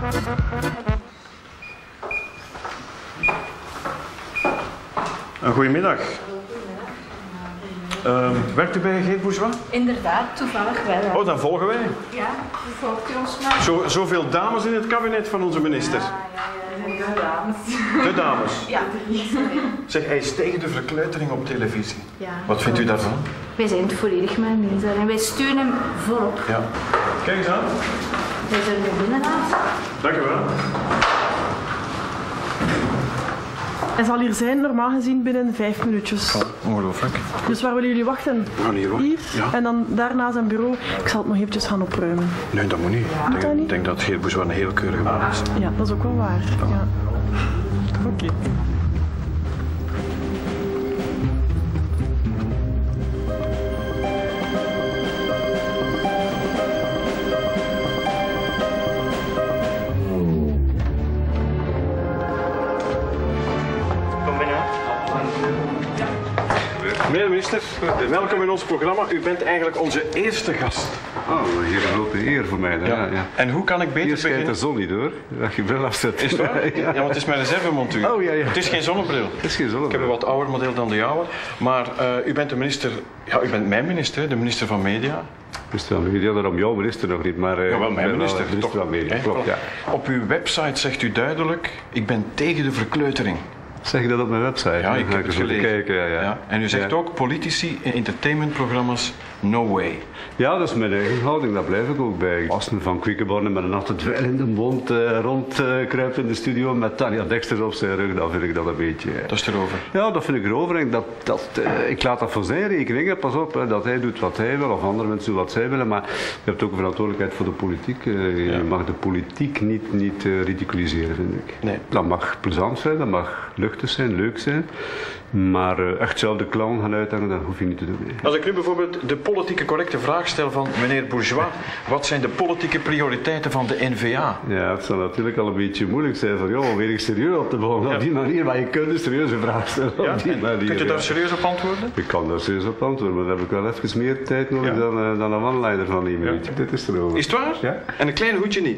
Goedemiddag. Werkt u bij Geert Bourgeois? Inderdaad, toevallig wel. Ja. Oh, dan volgen wij. Ja, volgt u ons maar. Zoveel dames in het kabinet van onze minister. De dames. De dames. Ja. Zeg, hij is tegen de verkleutering op televisie. Ja. Wat vindt u daarvan? Wij zijn het volledig met hem eens en wij steunen hem volop. Ja. Kijk eens aan. Wij zullen er binnenlaten. Dank u wel. Hij zal hier zijn, normaal gezien binnen 5 minuutjes. Oh, ongelooflijk. Dus waar willen jullie wachten? Hier hoor. Hier? Ja. En dan daarna zijn bureau. Ik zal het nog eventjes gaan opruimen. Nee, dat moet niet. Ik denk dat Geert Bourgeois een heel keurige man is. Ja, dat is ook wel waar. Ja. Oké. Meneer de minister, welkom in ons programma. U bent eigenlijk onze eerste gast. Oh, hier een grote eer voor mij. Ja. Ja. En hoe kan ik beter Hier schijnt de beginnen? zon niet hoor, dat je bril afzet. Is het waar? Ja, want het is mijn reservemontuur. Oh, ja. Het is geen zonnebril. Het is geen zonnebril. Ik heb een wat ouder model dan de jouwe. Maar u bent de minister... Ja, u bent mijn minister, de minister van Media. Minister van Media, daarom jouw minister nog niet, maar... Ja, wel mijn minister. Minister van Media, Hè? klopt, ja. Op uw website zegt u duidelijk, ik ben tegen de verkleutering. Zeg je dat op mijn website? Ja, Dan ik ga heb het eens even gelezen. kijken, ja. En u zegt Ja. ook, politici in entertainmentprogramma's, no way. Ja, dat is mijn eigen houding, daar blijf ik ook bij. Als men van Quickenborne met een natte dweil in de mond rondkruipt in de studio met Tanja Dexter op zijn rug, dan vind ik dat een beetje... Dat is erover. Ja, dat vind ik erover. En ik laat dat voor zijn rekening. Hè. Pas op, hè, dat hij doet wat hij wil of andere mensen doen wat zij willen. Maar je hebt ook een verantwoordelijkheid voor de politiek. Je mag de politiek niet ridiculiseren, vind ik. Nee. Dat mag plezant zijn, dat mag luchtig zijn, leuk zijn. Maar echt zelf de clown gaan uithangen, dat hoef je niet te doen. Nee. Als ik nu bijvoorbeeld de politieke correcte vraag stel van meneer Bourgeois, wat zijn de politieke prioriteiten van de N-VA? Ja, het zal natuurlijk al een beetje moeilijk zijn van, joh, weer ik serieus op te beginnen op die manier, maar je kunt een serieuze vraag stellen Ja? op die manier. Kunt u daar ja. serieus op antwoorden? Ik kan daar serieus op antwoorden, maar dan heb ik wel even meer tijd nodig Ja. dan een one-liner van 1 minuut. Dit is erover. Is het waar? Ja. En een klein hoedje niet?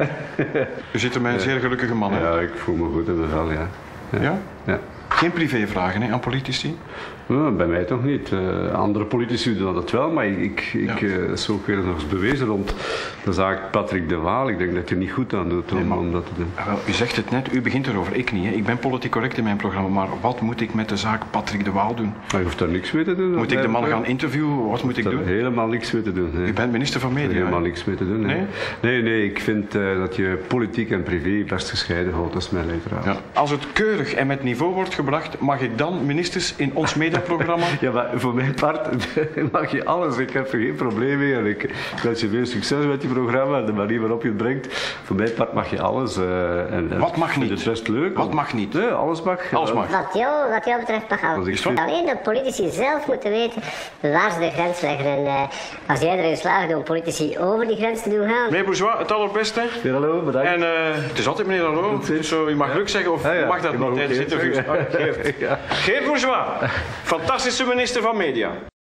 U ziet er mij een zeer gelukkige man uit. Ja, ik voel me goed in mijn vel, ja. Ja? Ja. Geen privévragen hè, aan politici? Nou, bij mij toch niet. Andere politici doen dat wel, maar ik is ook weer nog eens bewezen rond de zaak Patrick de Waal. Ik denk dat je er niet goed aan doet om dat te doen. Ja, wel, u zegt het net, u begint erover, ik niet. Hè. Ik ben politiek correct in mijn programma, maar wat moet ik met de zaak Patrick de Waal doen? Maar je hoeft daar niks mee te doen. Moet ik de man gaan interviewen? Wat moet ik Daar doen? helemaal niks mee te doen. Nee. U bent minister van Media. Helemaal hè? niks mee te doen. Nee? Nee, ik vind dat je politiek en privé best gescheiden houdt. Dat is mijn leidraad. Ja. Als het keurig en met niveau wordt gebracht, mag ik dan ministers in ons mediaprogramma? Ja, maar voor mijn part mag je alles. Ik heb er geen probleem mee. En ik wens je veel succes met die programma en de manier waarop je het brengt. Voor mijn part mag je alles. Wat mag Ik vind niet? het best leuk. Wat mag niet? Nee, alles mag. Alles mag. Wat jou betreft mag alles. Is het? Alleen de politici zelf moeten weten waar ze de grens leggen. En als jij erin slaagt om politici over die grens te doen gaan... Meneer Bourgeois, het allerbeste. Ja, hallo, bedankt. En het is altijd meneer Hallo. Dus je mag geluk zeggen of Ja, mag dat je niet mag ook tijdens Geert interviews. zeggen. Geert. Ja. Geert Bourgeois, fantastische minister van Media.